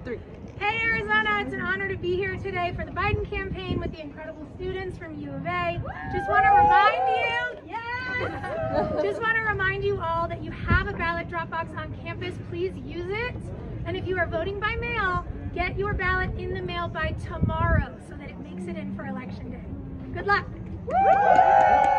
3. Hey Arizona, it's an honor to be here today for the Biden campaign with the incredible students from U of A. Just want to remind you all that you have a ballot drop box on campus. Please use it. And if you are voting by mail, get your ballot in the mail by tomorrow so that it makes it in for Election Day. Good luck.